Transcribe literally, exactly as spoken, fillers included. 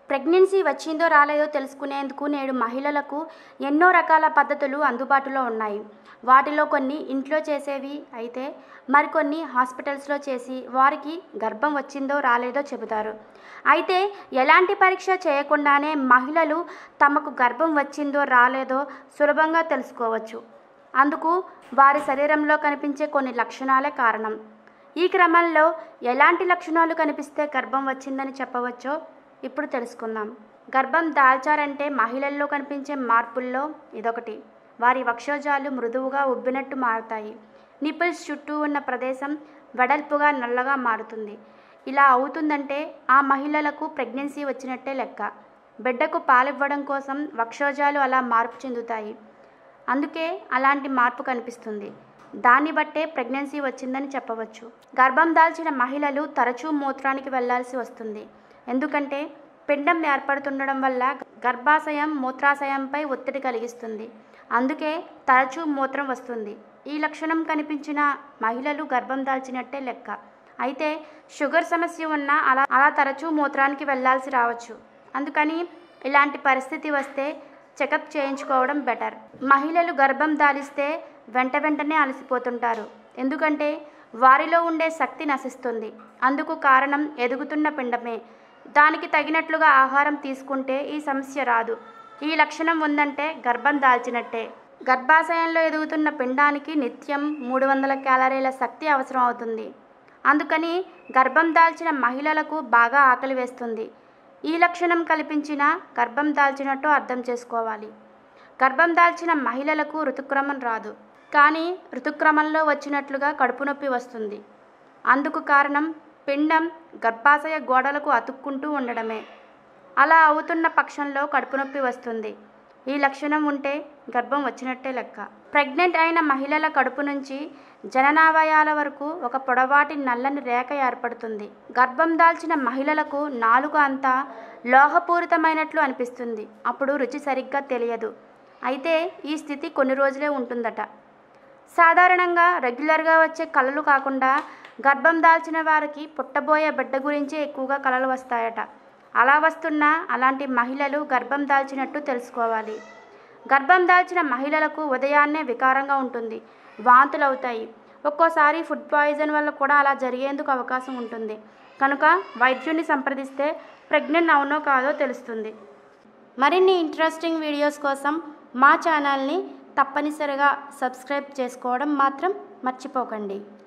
Pregnancy వచ్చిందో రాలేదో తెలుసుకునేందుకు నేడు మహిళలకు ఎన్నో రకాల పద్ధతులు అందుబాటులో ఉన్నాయి. వాటిలో కొన్ని ఇంట్లో చేసేవి అయితే మరికొన్ని హాస్పిటల్స్లో చేసి వారికి గర్భం వచ్చిందో రాలేదో చెబుతారు. అయితే ఎలాంటి పరీక్ష చేయకుండానే మహిళలు తమకు గర్భం వచ్చిందో రాలేదో సులభంగా తెలుసుకోవచ్చు. అందుకు వారి శరీరంలో కనిపించే కొన్ని లక్షణాలే కారణం. ఈ క్రమంలో ఎలాంటి లక్షణాలు కనిపిస్తే గర్భం వచ్చిందని చెప్పవచ్చో ఇప్పుడు తెలుసుకుందాం. గర్భం దాల్చారంటే మహిళల్లో కనిపించే మార్పుల్లో ఇదొకటి. వారి వక్షోజాలు మృదువుగా ఉబ్బినట్టు మారుతాయి. నిపుల్స్ చుట్టూ ఉన్న ప్రదేశం వెడల్పుగా నల్లగా మారుతుంది. ఇలా అవుతుందంటే ఆ మహిళలకు ప్రెగ్నెన్సీ వచ్చినట్టే లెక్క. బిడ్డకు పాలివ్వడం కోసం వక్షోజాలు అలా మార్పు చెందుతాయి. అందుకే అలాంటి మార్పు కనిపిస్తుంది. దాన్ని బట్టే ప్రెగ్నెన్సీ వచ్చిందని చెప్పవచ్చు. గర్భం దాల్చిన మహిళలు తరచూ మూత్రానికి వెళ్లాల్సి వస్తుంది. ఎందుకంటే పిండం ఏర్పడుతుండడం వల్ల గర్భాశయం మూత్రాశయంపై ఒత్తిడి కలిగిస్తుంది. అందుకే తరచూ మూత్రం వస్తుంది. ఈ లక్షణం కనిపించిన మహిళలు గర్భం దాల్చినట్టే లెక్క. అయితే షుగర్ సమస్య ఉన్నా అలా అలా తరచూ మూత్రానికి వెళ్లాల్సి రావచ్చు. అందుకని ఇలాంటి పరిస్థితి వస్తే చెకప్ చేయించుకోవడం బెటర్. మహిళలు గర్భం దాలిస్తే వెంట వెంటనే అలసిపోతుంటారు. ఎందుకంటే వారిలో ఉండే శక్తి నశిస్తుంది. అందుకు కారణం ఎదుగుతున్న పిండమే. దానికి తగినట్లుగా ఆహారం తీసుకుంటే ఈ సమస్య రాదు. ఈ లక్షణం ఉందంటే గర్భం దాల్చినట్టే. గర్భాశయంలో ఎదుగుతున్న పిండానికి నిత్యం మూడు వందల క్యాలరీల శక్తి అవసరం అవుతుంది. అందుకని గర్భం దాల్చిన మహిళలకు బాగా ఆకలి వేస్తుంది. ఈ లక్షణం కల్పించిన గర్భం దాల్చినట్టు అర్థం చేసుకోవాలి. గర్భం దాల్చిన మహిళలకు ఋతుక్రమం రాదు. కానీ ఋతుక్రమంలో వచ్చినట్లుగా కడుపు నొప్పి వస్తుంది. అందుకు కారణం పిండం గర్భాశయ గోడలకు అతుక్కుంటూ ఉండడమే. అలా అవుతున్న పక్షంలో కడుపు నొప్పి వస్తుంది. ఈ లక్షణం ఉంటే గర్భం వచ్చినట్టే లెక్క. ప్రెగ్నెంట్ అయిన మహిళల కడుపు నుంచి జననావయాల వరకు ఒక పొడవాటి నల్లని రేఖ ఏర్పడుతుంది. గర్భం దాల్చిన మహిళలకు నాలుక అంతా లోహపూరితమైనట్లు అనిపిస్తుంది. అప్పుడు రుచి సరిగ్గా తెలియదు. అయితే ఈ స్థితి కొన్ని రోజులే ఉంటుందట. సాధారణంగా రెగ్యులర్గా వచ్చే కలలు కాకుండా గర్భం దాల్చిన వారికి పుట్టబోయే బిడ్డ గురించే ఎక్కువగా కలలు వస్తాయట. అలా వస్తున్నా అలాంటి మహిళలు గర్భం దాల్చినట్టు తెలుసుకోవాలి. గర్భం దాల్చిన మహిళలకు ఉదయాన్నే వికారంగా ఉంటుంది. వాంతులు అవుతాయి. ఒక్కోసారి ఫుడ్ పాయిజన్ వల్ల కూడా అలా జరిగేందుకు అవకాశం ఉంటుంది. కనుక వైద్యుని సంప్రదిస్తే ప్రెగ్నెంట్ అవునో కాదో తెలుస్తుంది. మరిన్ని ఇంట్రెస్టింగ్ వీడియోస్ కోసం మా ఛానల్ని తప్పనిసరిగా సబ్స్క్రైబ్ చేసుకోవడం మాత్రం మర్చిపోకండి.